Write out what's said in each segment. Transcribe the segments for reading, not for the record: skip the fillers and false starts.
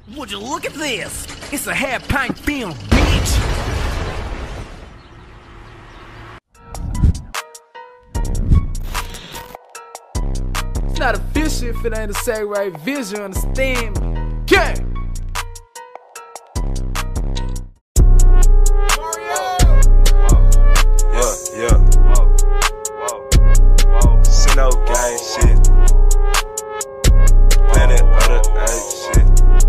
Would you look at this? It's a half-pint film, bitch! It's not official if it ain't a SHAREfactory vision, understand me? Yeah! No gang shit. Planet other shit.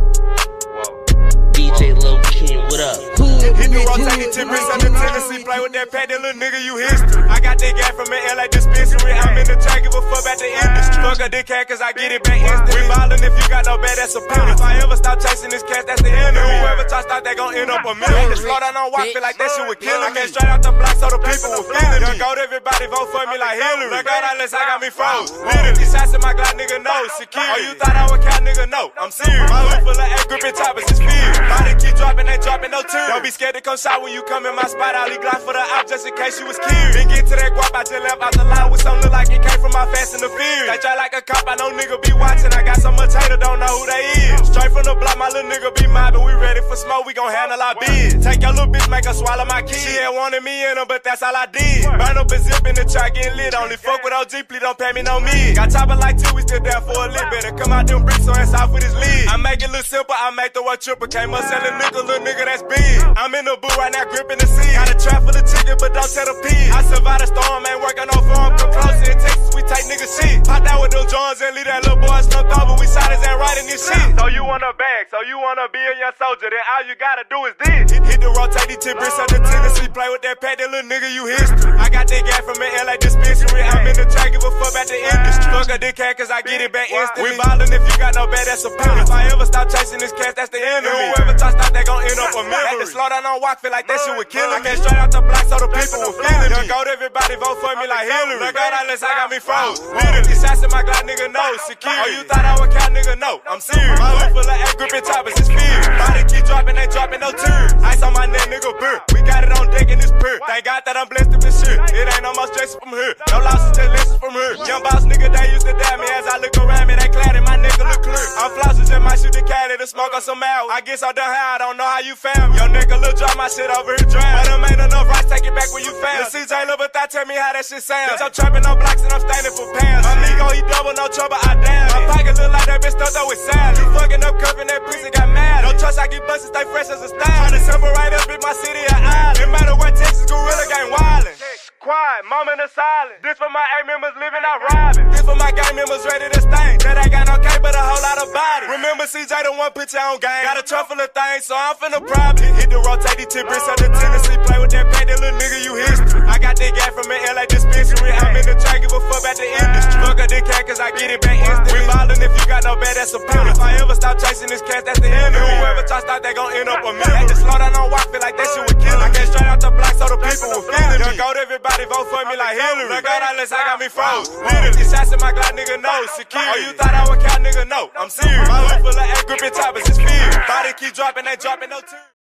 DJ Lil King, what up? Hit the rotating 10 bricks on the Tennessee. Play with that pad, that little nigga, you history. I got that guy from the LA dispensary. I'm in the track, give a fuck about the industry. Fuck a dick cat, cause I get it back instant. We ballin' if you got no bad, that's a penalty. If I ever stop chasing this cash, that's the enemy. Whoever try stop, they gon' end up a million. The slow down on walk, feel like that shit would kill me. I came straight out the block, so the people will feel it. Young goat, everybody vote for me like Hillary. Look out unless I got me froze. Literally, shots in my Glock, nigga, no security. Oh, you thought I would count, nigga, no, I'm serious. My hood full of A gripping choppers, it's fear. Body keep dropping, ain't dropping no tears. Don't be scared to come shot when you come in my spot. I'll leave Glock for the op just in case you was killed. Been get to that guap, I just left out the line with something look like it came from my Fast and the Furious. They try like a cop, I know nigga be watching. I got so much hater, don't know who they is. Straight from the block, my little nigga be mobbing. We ready for smoke, we gon' handle our biz. Take your little bitch, make her swallow my kid. She had wanted me in her, but that's all I did. Burn up a zip in the track, getting lit. Only fuck with OG, please don't pay me no mid. Got chopper like two, we still down for a lit. Better come out them bricks so it's off with his lid. I make it look simple, I make the work triple. Came up selling nickel, little nigga, that's big. I'm in the booth right now, gripping the seed. Got a trap for the chicken, but don't tell the pig. I survived the storm, ain't working no farm. Come close in Texas, we take nigga shit. Pop out with them Johns and leave that little boy stumped over. We shot his ass right in this shit. So you want a bag, so you wanna be a young soldier, then all you gotta do is this. Hit the rotating 10 bricks on the Tennessee. Play with that pad, that little nigga, you history. I got that guy from the LA dispensary. I'm in the track, give a fuck about the industry. Fuck a dick cat, cause I get it back instantly. We ballin' if you got no bad, that's a penalty. If I ever stop chasing this cash, that's the enemy. Whoever try stop, they gon' end up a memory. Had to slow down on walk, feel like that shit would kill me. I came straight out the block, so the people will feel it. Young goat, everybody vote for me like Hillary. Look out unless I got me froze. Literally, shots in my Glock, nigga, no security. Oh, you thought I would count, nigga, no, I'm serious. My hood full of A gripping choppers, it's fear. Body keep dropping, ain't dropping no tears. Ice on my neck, nigga, burr. We got it on deck in this purr. Thank God that I'm blessed to be sure. It ain't no more stress from here. No losses, just lessons from here. Young boss nigga, they used to doubt me. As I look around me, they clad in my nigga look clear. I'm flossing, just might shoot the cat to smoke on some out. I guess I'm done high, I don't know how you found me. Yo nigga, look, drop my shit over here drown. But them ain't enough rights, take it back when you found. The CJ Lil, but that tell me how that shit sound. Bitch, I'm trapping on blocks and I'm standing for pounds. My amigo, he double, no trouble, I down. My pocket look like that bitch stuffed up with salad. You fucking up, cuffing that pussy, got mad. Don't trust, I get busted, stay fresh as a style. Tryna separate up, bitch, my city an island. No matter what, Texas gorilla gang wildin'. Quiet, moment of silence. This for my A members living out robbing. This for my gang members ready to stain. That ain't got no K, but a whole lot of body. Remember CJ the one put you on game. Got a truck full of things, so I'm finna probably hit the rotating 10 bricks on the Tennessee. Play with that pad, that little nigga, you history. I got that guy from the LA dispensary. I'm in the track, give a fuck about the industry. Fuck a dick cat, cause I get it back instantly. We ballin' if you got no bad, that's a penalty. If I ever stop chasing this cash, that's the enemy. Whoever try stop, they gon' end up a million. Had to slow down on walk, feel like that shit would kill me. I came straight out the block, so the people will feel it. Young goat, everybody vote for me like Hillary. Look out unless I got me froze. Literally, shots in my Glock, nigga, no security. Oh, you thought I would count, nigga, no, I'm serious. My hood full of A gripping choppers, it's fear. Body keep dropping, ain't dropping no tears.